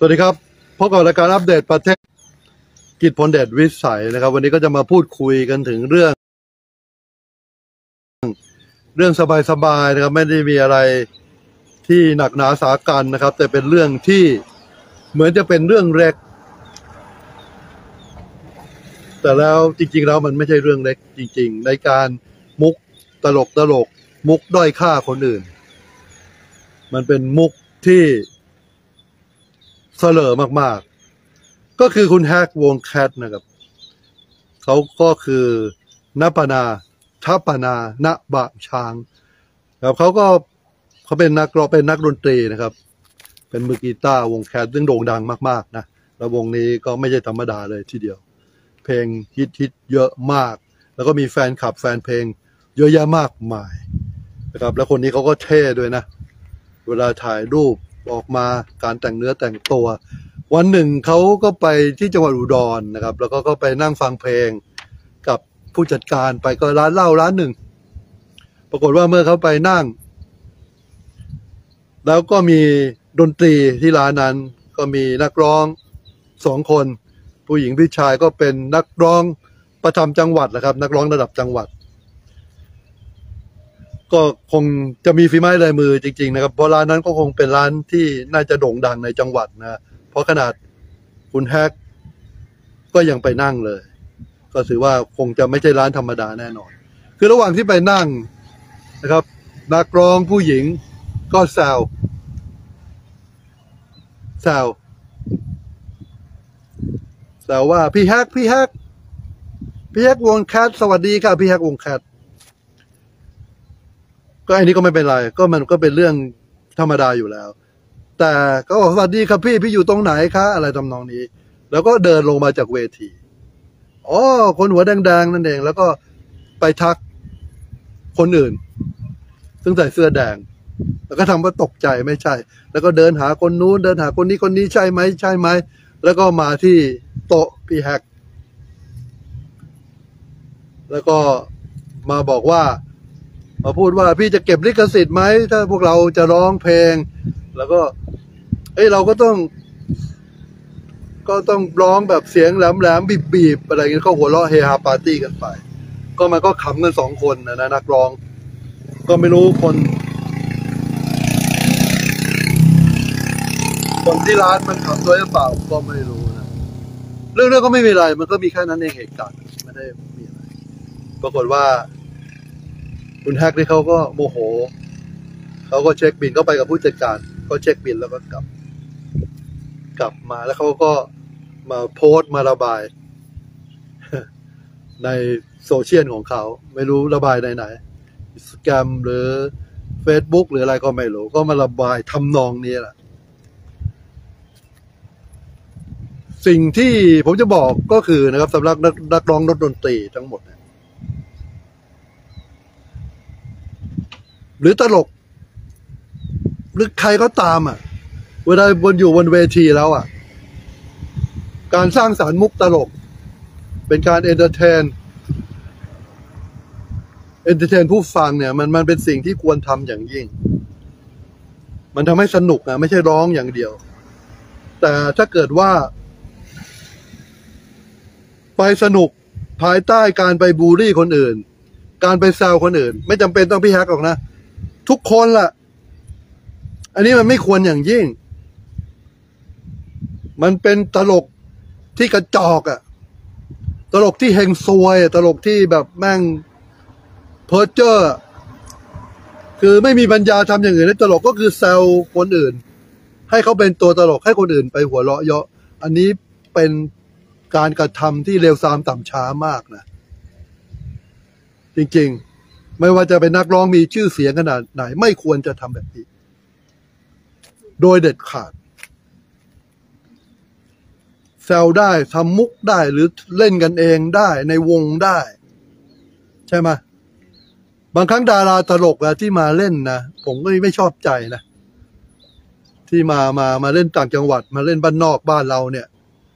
วัสดีครับพบกับรายการอัปเดตประเทศกิจพลเดชวิสัยนะครับวันนี้ก็จะมาพูดคุยกันถึงเรื่องสบายๆนะครับไม่ได้มีอะไรที่หนักหนาสาหัสนะครับแต่เป็นเรื่องที่เหมือนจะเป็นเรื่องเล็กแต่แล้วจริงๆแล้วมันไม่ใช่เรื่องเล็กจริงๆในการมุกตลกมุกด้อยค่าคนอื่นมันเป็นมุกที่เสลอมากๆก็คือคุณแฮกวงแคทนะครับเขาก็คือณปนาทัปนาณบะช้างครับเขาเป็นนักร้องเป็นนักดนตรีนะครับเป็นมือกีตาร์วงแคทซึ่งโด่งดังมากๆนะแล้ววงนี้ก็ไม่ใช่ธรรมดาเลยทีเดียวเพลงฮิตเยอะมากแล้วก็มีแฟนคลับแฟนเพลงเยอะแยะมากมายนะครับแล้วคนนี้เขาก็เท่ด้วยนะเวลาถ่ายรูปออกมาการแต่งเนื้อแต่งตัววันหนึ่งเขาก็ไปที่จังหวัดอุดรนะครับแล้วก็ไปนั่งฟังเพลงกับผู้จัดการไปก็ร้านเหล้าร้านหนึ่งปรากฏว่าเมื่อเขาไปนั่งแล้วก็มีดนตรีที่ร้านนั้นก็มีนักร้อง2 คนผู้หญิงผู้ชายก็เป็นนักร้องประจำจังหวัดนะครับนักร้องระดับจังหวัดก็คงจะมีฝีไม้ลายมือจริงๆนะครับเพราะร้านนั้นก็คงเป็นร้านที่น่าจะโด่งดังในจังหวัดนะเพราะขนาดคุณแฮกก็ยังไปนั่งเลยก็ถือว่าคงจะไม่ใช่ร้านธรรมดาแน่นอนคือระหว่างที่ไปนั่งนะครับนักร้องผู้หญิงก็แซวว่าพี่แฮกวงแคทสวัสดีค่ะพี่แฮกวงแคทก็อันนี้ก็ไม่เป็นไรก็มันก็เป็นเรื่องธรรมดาอยู่แล้วแต่ก็สวัสดีครับพี่อยู่ตรงไหนคะอะไรทำนองนี้แล้วก็เดินลงมาจากเวทีอ๋อคนหัวแดงๆนั่นเองแล้วก็ไปทักคนอื่นซึ่งใส่เสื้อแดงแล้วก็ทำว่าตกใจไม่ใช่แล้วก็เดินหาคนนู้นเดินหาคนนี้ใช่ไหมแล้วก็มาที่โต๊ะพี่แฮกแล้วก็มาบอกว่ามาพูดว่าพี่จะเก็บลิขสิทธิ์ไหมถ้าพวกเราจะร้องเพลงแล้วก็เราก็ต้องร้องแบบเสียงแหลมบีบอะไรเงี้ยเขาหัวเราะเฮฮาปาร์ตี้กันไปก็มันก็ขำกัน2 คนนะนักร้องก็ไม่รู้คนที่ร้านมันขำด้วยหรือเปล่าก็ไม่รู้นะเรื่องก็ไม่มีอะไรมันก็มีแค่นั้นเองเหตุการณ์ไม่ได้มีอะไรปรากฏว่าคุณแฮกนี่เขาก็โมโหเขาก็เช็คบิลเขาไปกับผู้จัดการก็เช็คบิลแล้วก็กลับมาแล้วเขาก็มาโพสต์มาระบายในโซเชียลของเขาไม่รู้ระบายไหนสแกมหรือ Facebook หรืออะไรก็ไม่รู้ก็มาระบายทำนองนี้แหละสิ่งที่ผมจะบอกก็คือนะครับสำหรับนักร้องดนตรีทั้งหมดหรือตลกหรือใครก็ตามเวลาอยู่บนเวทีแล้วการสร้างสรรค์มุกตลกเป็นการเอนเตอร์เทนผู้ฟังเนี่ยมันเป็นสิ่งที่ควรทำอย่างยิ่งมันทำให้สนุกไม่ใช่ร้องอย่างเดียวแต่ถ้าเกิดว่าไปสนุกภายใต้การไปบูลลี่คนอื่นการไปแซวคนอื่นไม่จำเป็นต้องพี่แฮกหรอกนะทุกคนล่ะอันนี้มันไม่ควรอย่างยิ่งมันเป็นตลกที่กระจอกตลกที่เฮงซวยตลกที่แบบแม่งเพ้อเจ้อคือไม่มีปัญญาทำอย่างอื่นตลกก็คือแซวคนอื่นให้เขาเป็นตัวตลกให้คนอื่นไปหัวเราะเยาะอันนี้เป็นการกระทำที่เลวทรามต่ำช้ามากนะจริงๆไม่ว่าจะเป็นนักร้องมีชื่อเสียงขนาดไหนไม่ควรจะทำแบบนี้โดยเด็ดขาดแซวได้ทำมุกได้หรือเล่นกันเองได้ในวงได้ใช่ไหมบางครั้งดาราตลกที่มาเล่นนะผมก็ไม่ชอบใจนะที่มาเล่นต่างจังหวัดมาเล่นบ้านนอกบ้านเราเนี่ย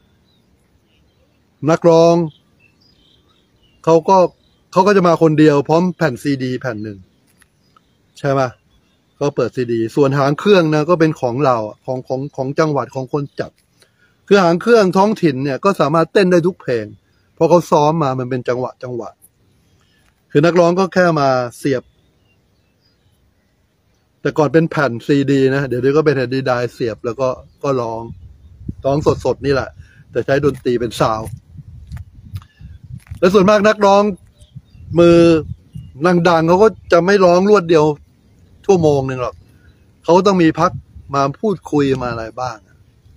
นักร้องเขาก็จะมาคนเดียวพร้อมแผ่นซีดีแผ่นหนึ่งใช่ไหมก็เปิดซีดีส่วนหางเครื่องนะก็เป็นของเราของจังหวัดของคนจัดคือหางเครื่องท้องถิ่นเนี่ยก็สามารถเต้นได้ทุกเพลงเพราะเขาซ้อมมามันเป็นจังหวะคือนักร้องก็แค่มาเสียบแต่ก่อนเป็นแผ่นซีดีนะเดี๋ยวนี้ก็เป็นแผ่นดีไดเสียบแล้วก็ร้องสดนี่แหละแต่ใช้ดนตรีเป็นซาวด์และส่วนมากนักร้องมือดังเขาก็จะไม่ร้องรวดเดียวชั่วโมงหนึ่งหรอกเขาต้องมีพักมาพูดคุยมาอะไรบ้าง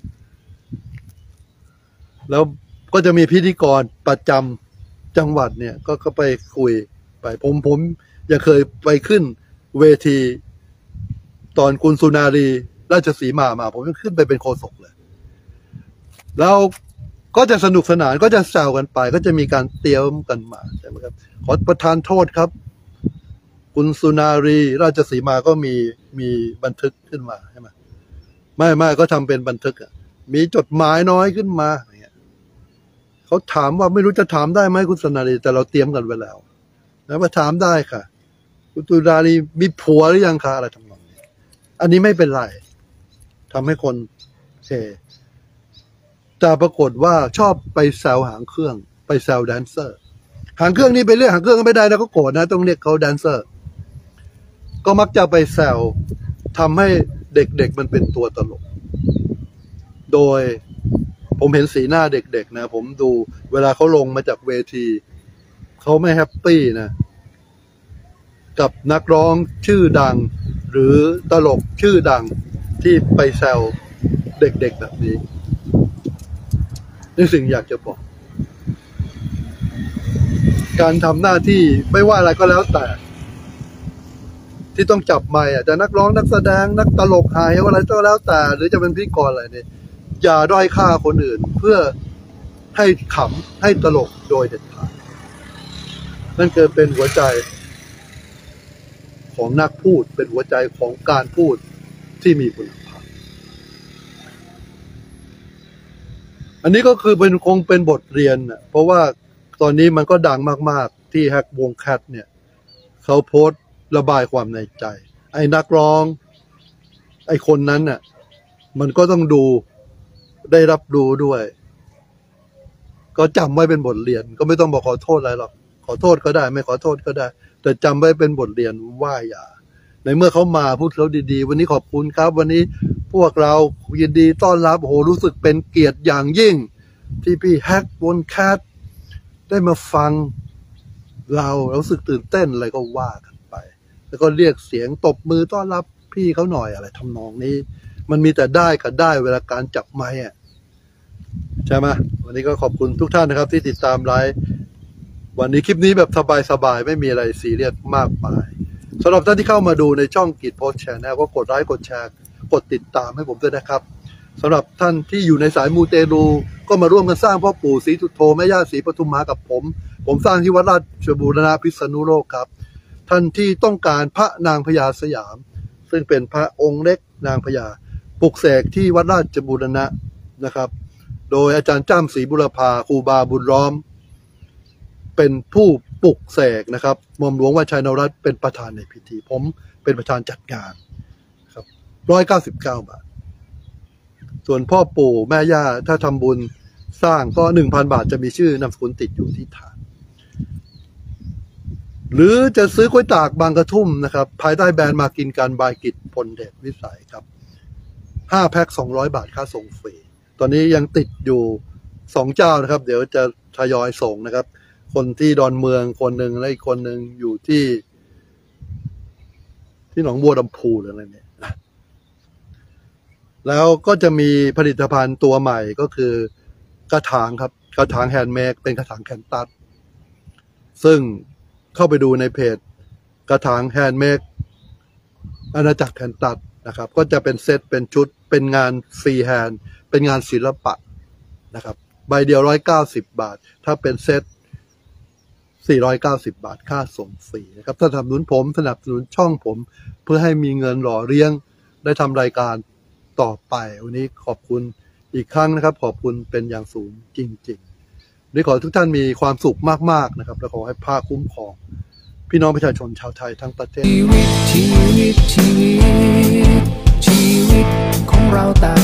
แล้วก็จะมีพิธีกรประจำจังหวัดเนี่ยก็ไปคุยไปผมยังเคยไปขึ้นเวทีตอนคุณสุนารีราชสีมาผมยังขึ้นไปเป็นโฆษกเลยแล้วก็จะสนุกสนานก็จะแซวกันไปก็จะมีการเตรียมกันมาใช่ไหมครับขอประทานโทษครับคุณสุนารีราชสีมาก็มีบันทึกขึ้นมาใช่ไหมไม่ก็ทำเป็นบันทึกมีจดหมายน้อยขึ้นมาเขาถามว่าไม่รู้จะถามได้ไหมคุณสุนารีแต่เราเตรียมกันไว้แล้วนะว่าถามได้ค่ะคุณสุนารีมีผัวหรือยังคะอะไรทั้งนั้นอันนี้ไม่เป็นไรทำให้คนแต่ปรากฏว่าชอบไปแซวหางเครื่องไปแซวแดนเซอร์หางเครื่องนี่ไปเรียกหางเครื่องก็ไม่ได้นะก็โกรธนะต้องเรียกเขาแดนเซอร์ก็มักจะไปแซวทำให้เด็กๆมันเป็นตัวตลกโดยผมเห็นสีหน้าเด็กๆนะผมดูเวลาเขาลงมาจากเวทีเขาไม่แฮปปี้นะกับนักร้องชื่อดังหรือตลกชื่อดังที่ไปแซวเด็กๆแบบนี้นี่สิ่งอยากจะบอกการทำหน้าที่ไม่ว่าอะไรก็แล้วแต่ที่ต้องจับไมค์จะนักร้องนักแสดงนักตลกหายอะไรก็แล้วแต่หรือจะเป็นพิธีกรอะไรเนี่ยอย่าด้อยค่าคนอื่นเพื่อให้ขำให้ตลกโดยเด็ดขาดนั่นคือเป็นหัวใจของนักพูดเป็นหัวใจของการพูดที่มีคุณภาพอันนี้ก็คือคงเป็นบทเรียนนะเพราะว่าตอนนี้มันก็ดังมากๆที่แฮกวงแคทเนี่ยเขาโพสต์ระบายความในใจไอ้นักร้องไอ้คนนั้นน่ะมันก็ต้องดูได้รับรู้ด้วยก็จำไว้เป็นบทเรียนก็ไม่ต้องบอกขอโทษอะไรหรอกขอโทษก็ได้ไม่ขอโทษก็ได้แต่จำไว้เป็นบทเรียนว่าอย่าในเมื่อเขามาพูดเขาดีๆวันนี้ขอบคุณครับวันนี้พวกเรายินดีต้อนรับโอ้โหรู้สึกเป็นเกียรติอย่างยิ่งที่พี่แฮกวงแคทได้มาฟังเรารู้สึกตื่นเต้นอะไรก็ว่ากันไปแล้วก็เรียกเสียงตบมือต้อนรับพี่เขาหน่อยอะไรทำนองนี้มันมีแต่ได้กับได้เวลาการจับไมค์ใช่ไหมวันนี้ก็ขอบคุณทุกท่านนะครับที่ติดตามไลฟ์วันนี้คลิปนี้แบบสบายๆไม่มีอะไรซีเรียสมากมายสำหรับท่านที่เข้ามาดูในช่องกิจโพสต์แชนแนลก็กดไลค์กดแชร์กดติดตามให้ผมด้วยนะครับสำหรับท่านที่อยู่ในสายมูเตลูก็มาร่วมกันสร้างพ่อปู่ศรีสุโธแม่ย่าศรีปทุมมากับผมสร้างที่วัดราชบูรณะพิษณุโลกครับท่านที่ต้องการพระนางพญาสยามซึ่งเป็นพระองค์เล็กนางพญาปลุกเสกที่วัดราชบูรณะนะครับโดยอาจารย์จ้ำศรีบุรพาครูบาบุญล้อมเป็นผู้ปลุกเสกนะครับหม่อมหลวงวชัยนรัตน์เป็นประธานในพิธีผมเป็นประธานจัดงานครับ199 บาทส่วนพ่อปู่แม่ย่าถ้าทำบุญสร้างก็ 1,000 บาทจะมีชื่อนามสกุลติดอยู่ที่ฐานหรือจะซื้อกล้วยตากบางกระทุ่มนะครับภายใต้แบรนด์มากินการบายกิจพลเดชวิสัยครับ5 แพ็ค200 บาทค่าส่งฟรีตอนนี้ยังติดอยู่2 เจ้านะครับเดี๋ยวจะทยอยส่งนะครับคนที่ดอนเมืองคนหนึ่งและอีกคนหนึ่งอยู่ที่หนองบัวลำพูหรืออะไรเนี่ยแล้วก็จะมีผลิตภัณฑ์ตัวใหม่ก็คือกระถางครับกระถางแฮนด์เมดเป็นกระถางแคนตัสซึ่งเข้าไปดูในเพจกระถางแฮนด์เมดอาณาจักรแคนตัสนะครับก็จะเป็นเซตเป็นชุดเป็นงานฟรีแฮนด์เป็นงานศิลปะนะครับใบเดียว190 บาทถ้าเป็นเซต490 บาทค่าส่งฟรีนะครับถ้าสนับสนุนผมสนับสนุนช่องผมเพื่อให้มีเงินหล่อเลี้ยงได้ทำรายการต่อไปวันนี้ขอบคุณอีกครั้งนะครับขอบคุณเป็นอย่างสูงจริงๆวันนี้ขอทุกท่านมีความสุขมากๆนะครับและขอให้พระคุ้มครองพี่น้องประชาชนชาวไทยทั้งประเทศชีวิตของเราต่าง